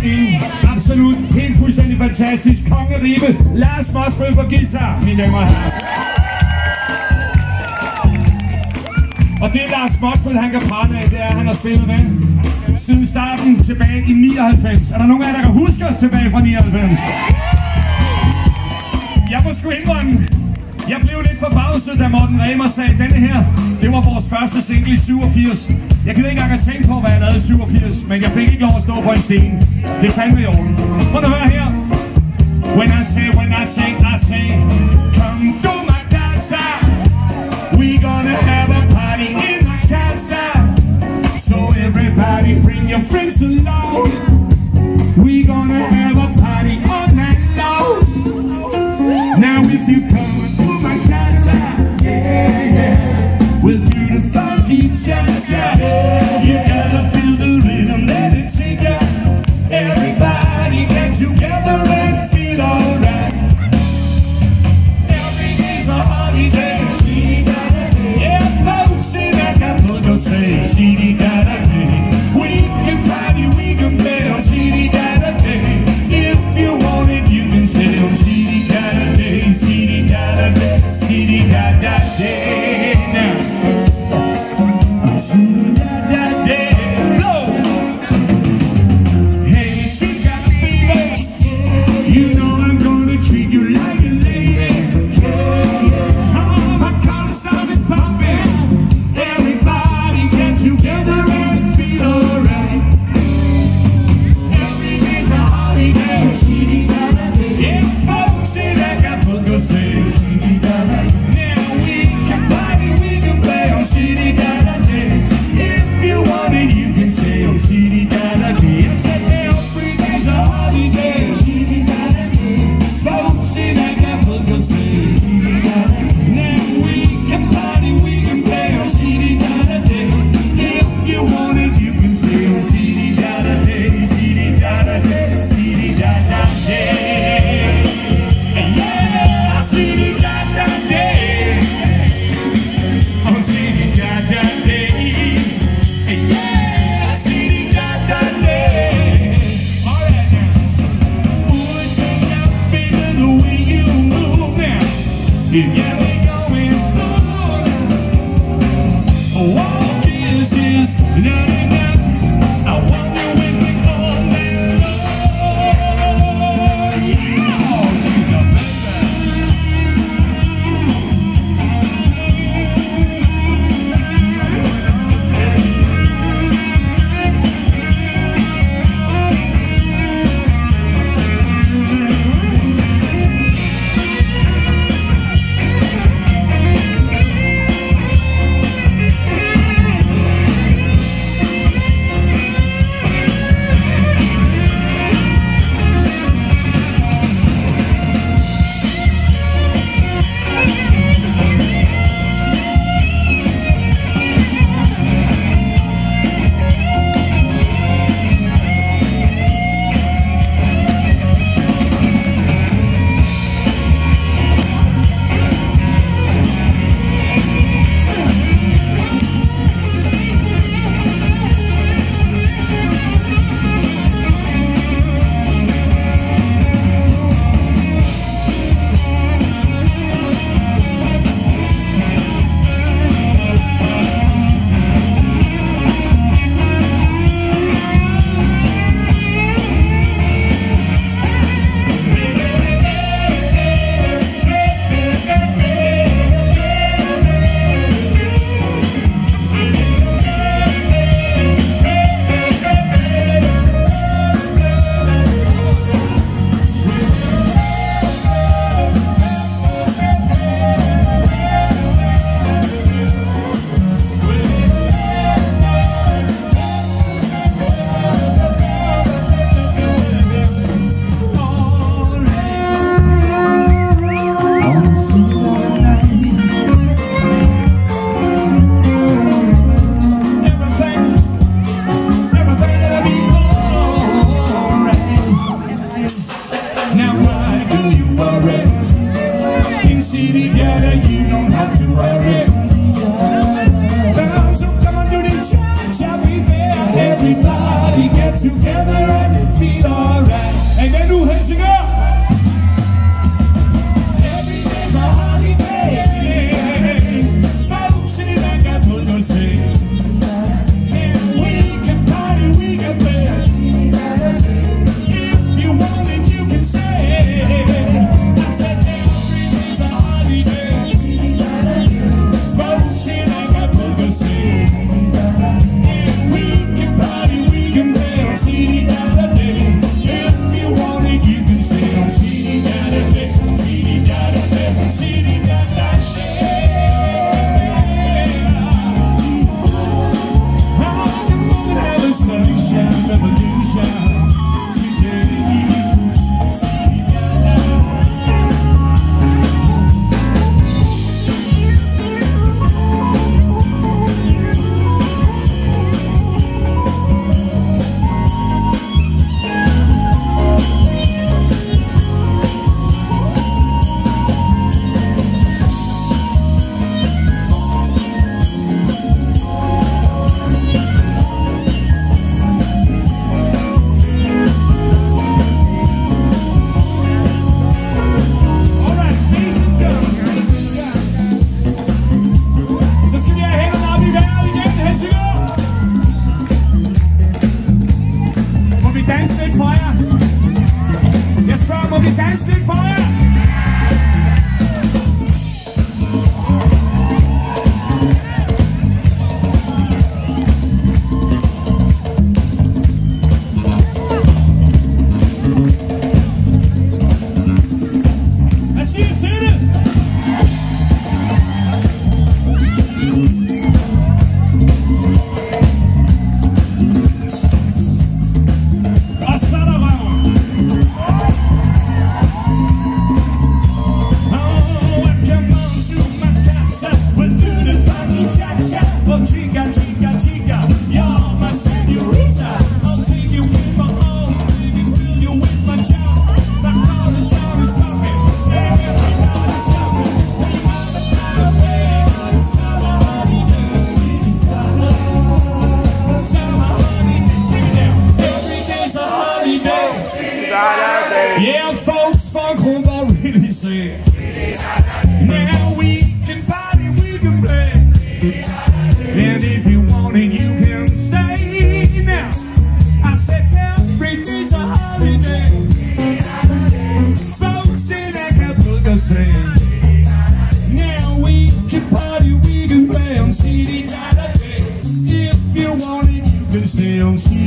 maskinen. Absolut, helt fuldstændig fantastisk. Kongeribe, Lars Mosbøl på guitar, mine damer og herrer. Og det Lars Mosbøl, han kan prale af, det er, at han har spillet med siden starten tilbage i 99. Er der nogen af jer, der kan huske os tilbage fra 99? Jeg må sgu indrømme, jeg blev lidt forbavset, da Morten Remer sagde, at denne her, det var vores første single i 87. Jeg gider ikke engang at tænke på, hvad jeg lavede i 87, men jeg fik ikke lov at stå på en sten. Det fandme i orden. Prøv at høre her. When I say, I say, come to my casa. We gonna have a party in my casa. So everybody bring your friends along. We gonna have a party all night long. Now if you come to my casa, yeah, yeah, we'll do the funky cha-cha. You gotta feel the rhythm, let it take ya. Everybody get together and feel alright. Every day's a holiday. Yeah, folks in Acapulco say Zididada day. We can party, we can play on Zididada day. If you want it, you can stay on Zididada day. Zididada day, Zididada day. Now, Zididada day. Blow. Hey, chica, baby, you know I'm gonna treat you like a lady. Oh, my collar sound is popping. Everybody get together and feel alright. Every day's a holiday. Yeah, folks in Acapulco say Zididada. Now we can party, we can play on Zididada day. If you want it, you can stay on Zididada day. I said every day's a holiday. Zididada day. Folks in Acapulco say Zididada. Now we can party, we can play on Zididada day. If you want it, you can stay on Zididada day. Zididada day, Zididada day. Yeah, Zididada day. On Zididada day. Yeah, Zididada day. All right now. Ooh, take out, baby, the way you move now. You got me going on. Oh, this is not enough. I wonder when we all let go. Oh, she's a baby. Zididada day. Yeah, folks, funk home really said. Now we can party, we can play. And if you want it, you can stay. Now, I said every day's a holiday. Folks in Acapulco say. Now we can party, we can play on Zididada day. If you want it, you can stay on Zididada.